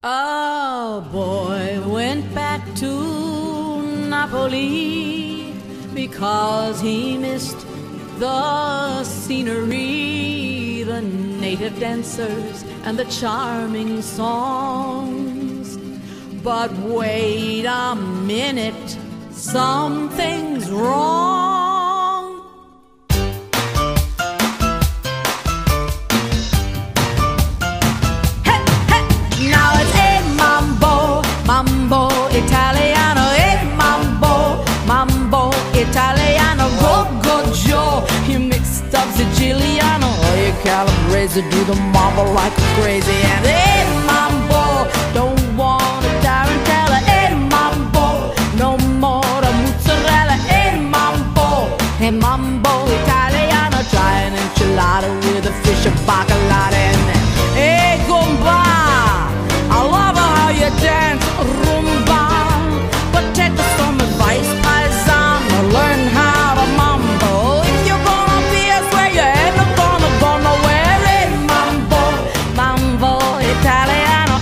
A boy went back to Napoli because he missed the scenery, the native dancers, and the charming songs. But wait a minute, something's wrong. Mambo Italiano, mambo Italiano, go Joe. You mixed up Siciliano, or you calabrese, do the mambo like crazy. And mambo, don't want a tarantella. Mambo, no more the mozzarella. Mambo Italiano, try an enchilada with a fish and bacalao. And gumba, I love how you dance rumba, but take some advice, paisano, learn how to mambo. If you're gonna be as where you ain't gonna go nowhere. Mambo Italiano,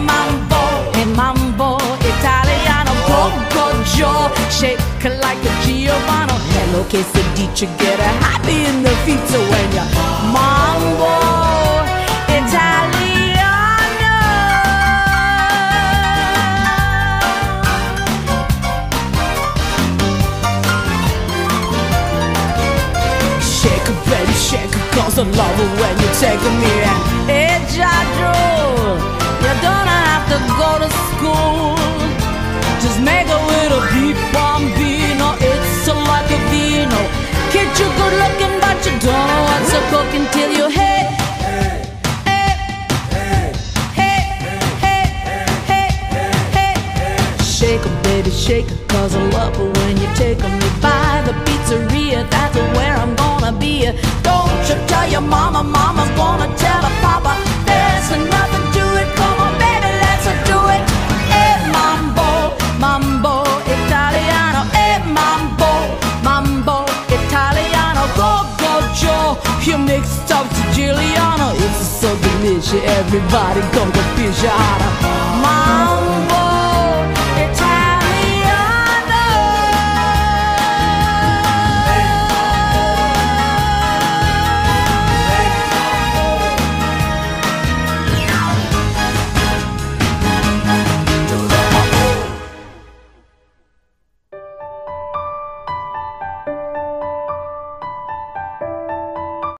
mambo Italiano, go Joe, shake like a Giovanni. Hello, quesadilla, get a happy in the feet, so when you mambo Italiano. Baby, shake it, cause I love it when you take me. Hey, Giorgio, you don't have to go to school. Just make a little beat bambino. It's like a vino. Kid, you're good looking, but you don't know what's a cooking till you hit. Shake it, baby, shake it, cause I love it when you take me by the pizzeria. That's where I'm gonna be. Don't you tell your mama, mama's gonna tell her papa. There's nothing to it, come on baby, let's do it. Mambo Italiano. Mambo Italiano. Go Joe, you mixed up Siciliano. It's so delicious, everybody come to fish out.